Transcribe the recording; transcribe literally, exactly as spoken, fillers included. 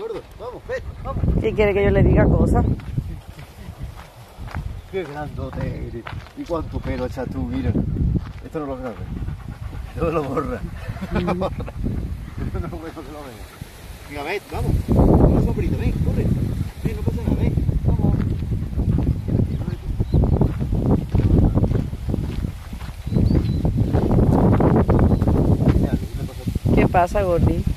gordo. Vamos, ven, vamos. ¿Qué quiere que yo le diga cosas? Qué grandote eres. ¿Y cuánto pelo echas tú? Mira. Esto no lo grabes. No lo borra. No lo borra. Esto no lo veo que lo vea. Venga, ven, vamos. Una sombrita, ven, corre. Ven, no pasa nada, ven. Vamos. ¿Qué pasa, Gordi?